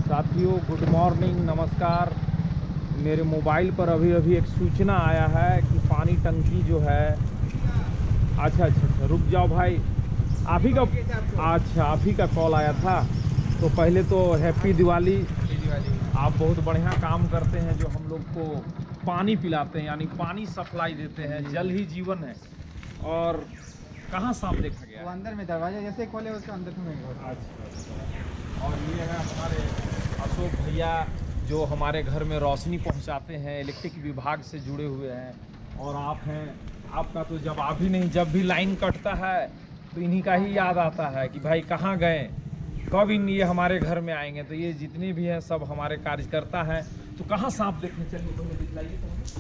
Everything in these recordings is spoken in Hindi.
साथियों गुड मॉर्निंग, नमस्कार। मेरे मोबाइल पर अभी अभी एक सूचना आया है कि पानी टंकी जो है, अच्छा, रुक जाओ भाई, आप ही का, अच्छा आप ही का कॉल आया था। तो पहले तो हैप्पी दिवाली। आप बहुत बढ़िया काम करते हैं, जो हम लोग को पानी पिलाते हैं, यानी पानी सप्लाई देते हैं। जल ही जीवन है। और कहाँ सांप देखा गया? वो अंदर में दरवाजा जैसे खोले उसके अंदर में। अच्छा। और ये है हमारे अशोक भैया, जो हमारे घर में रोशनी पहुंचाते हैं, इलेक्ट्रिक विभाग से जुड़े हुए हैं। और आप हैं, आपका तो जवाब ही नहीं। जब भी लाइन कटता है तो इन्हीं का ही याद आता है कि भाई कहाँ गए, कब ये हमारे घर में आएंगे। तो ये जितने भी हैं सब हमारे कार्यकर्ता हैं। तो कहाँ सांप देखने चलिए, तो दिखलाइए तो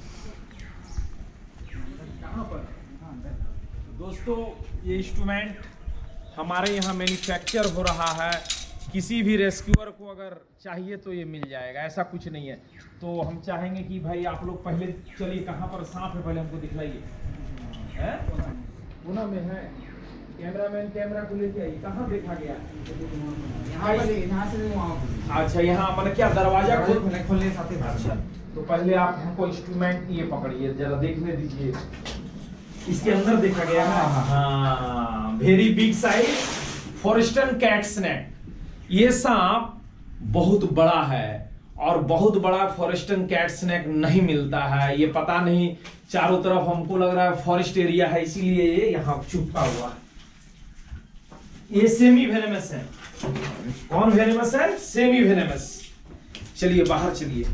कहाँ पर। दोस्तों, ये इंस्ट्रूमेंट हमारे यहाँ मैन्युफैक्चर हो रहा है। किसी भी रेस्क्यूअर को अगर चाहिए तो ये मिल जाएगा, ऐसा कुछ नहीं है। तो हम चाहेंगे कि भाई आप लोग पहले चलिए, कहाँ पर सांप है पहले हमको दिखलाइए। पुणे में है। कैमरामैन कैमरा को लेके आइए। कहाँ देखा गया? यहाँ से वहाँ। अच्छा, यहाँ मतलब क्या दरवाजा खोलने साथ। अच्छा, तो पहले आप हमको इंस्ट्रूमेंट ये पकड़िए, जरा देखने दीजिए। इसके अंदर देखा गया है। हाँ, very big size Forsten's cat snake. ये सांप बहुत बड़ा है और बहुत बड़ा फॉरेस्टन कैट स्नैक नहीं मिलता है। ये पता नहीं, चारों तरफ हमको लग रहा है फॉरेस्ट एरिया है, इसीलिए ये यहाँ छुपा हुआ है। ये सेमी वेनेमस है। कौन वेनेमस है? Semi venomous. चलिए बाहर चलिए।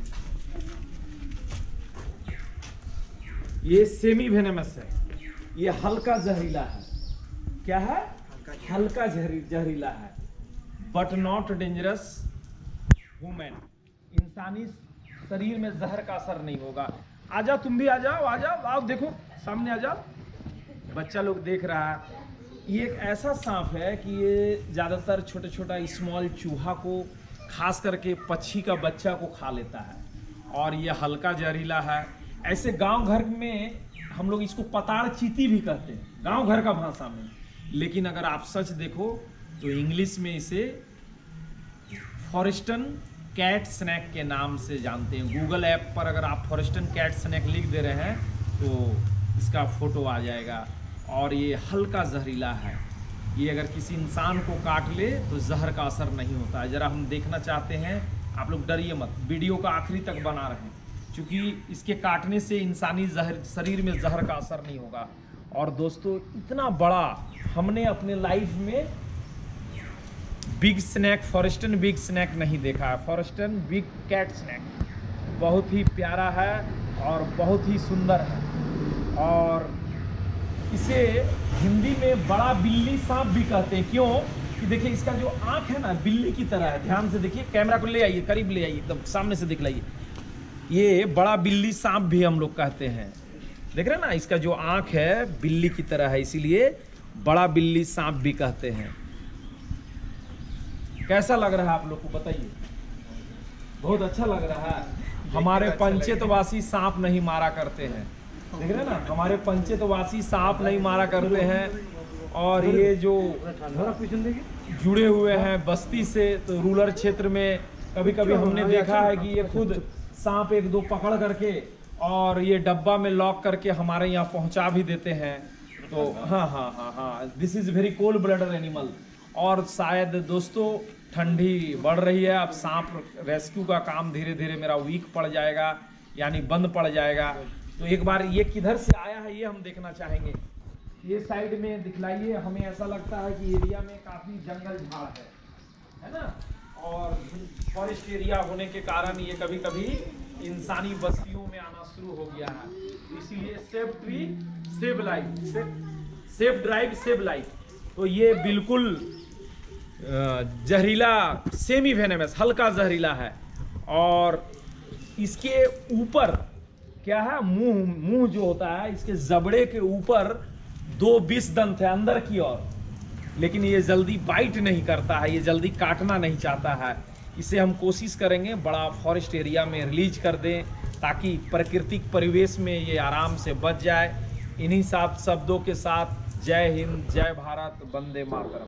ये सेमी वेनेमस है। ये हल्का जहरीला है। क्या है? हल्का जहरीला है, बट नॉट डेंजरस ह्यूमन। इंसानी शरीर में जहर का असर नहीं होगा। आ जाओ, तुम भी आ जाओ, आ जाओ, आओ देखो, सामने आ जाओ। बच्चा लोग देख रहा है। ये एक ऐसा सांप है कि ये ज़्यादातर छोटा छोटा स्मॉल चूहा को, खास करके पक्षी का बच्चा को खा लेता है। और ये हल्का जहरीला है। ऐसे गांव घर में हम लोग इसको पताड़ चीती भी कहते हैं, गांव घर का भाषा में। लेकिन अगर आप सच देखो तो इंग्लिश में इसे फॉरेस्टन कैट स्नैक के नाम से जानते हैं। गूगल ऐप पर अगर आप फॉरेस्टन कैट स्नैक लिख दे रहे हैं तो इसका फोटो आ जाएगा। और ये हल्का जहरीला है। ये अगर किसी इंसान को काट ले तो जहर का असर नहीं होता है। ज़रा हम देखना चाहते हैं, आप लोग डरिए मत, वीडियो का आखिरी तक बना रहे हैं, क्योंकि इसके काटने से इंसानी शरीर में जहर का असर नहीं होगा। और दोस्तों, इतना बड़ा हमने अपने लाइफ में big snake, Forsten's big snake नहीं देखा है। फॉरेस्टन बिग कैट स्नैक बहुत ही प्यारा है और बहुत ही सुंदर है। और इसे हिंदी में बड़ा बिल्ली सांप भी कहते हैं। क्यों? कि देखिए इसका जो आँख है ना, बिल्ली की तरह है। ध्यान से देखिए, कैमरा को ले आइए, करीब ले आइए, एकदम सामने से दिखलाइए। ये बड़ा बिल्ली सांप भी हम लोग कहते हैं। देख रहे हैं ना, इसका जो आँख है बिल्ली की तरह है, इसीलिए बड़ा बिल्ली सांप भी कहते हैं। कैसा लग रहा है आप लोग को बताइए? बहुत अच्छा लग रहा है। हमारे पंचेतवासी सांप नहीं मारा करते हैं। देख रहे हैं ना, हमारे पंचेतवासी सांप नहीं मारा करते हैं। और ये जो जुड़े हुए हैं बस्ती से, तो रूरल क्षेत्र में कभी कभी हमने देखा है कि ये खुद सांप एक दो पकड़ करके और ये डब्बा में लॉक करके हमारे यहाँ पहुँचा भी देते हैं। तो हाँ, this is very cold blooded animal. और शायद दोस्तों ठंडी बढ़ रही है, अब सांप रेस्क्यू का काम धीरे धीरे मेरा वीक पड़ जाएगा, यानी बंद पड़ जाएगा। तो एक बार ये किधर से आया है ये हम देखना चाहेंगे। ये साइड में दिखलाइए। हमें ऐसा लगता है कि एरिया में काफ़ी जंगल झाड़ है ना, और फॉरेस्ट एरिया होने के कारण ये कभी कभी इंसानी बस्तियों में आना शुरू हो गया है। इसीलिए save tree save life, save drive save life. तो ये बिल्कुल जहरीला सेमी वेनेमस, हल्का जहरीला है। और इसके ऊपर क्या है, मुंह जो होता है, इसके जबड़े के ऊपर 2 विष दंत है अंदर की ओर। लेकिन ये जल्दी बाइट नहीं करता है, ये जल्दी काटना नहीं चाहता है। इसे हम कोशिश करेंगे बड़ा फॉरेस्ट एरिया में रिलीज कर दें, ताकि प्राकृतिक परिवेश में ये आराम से बच जाए। इन्हीं सात शब्दों के साथ जय हिंद, जय भारत, वंदे मातरम।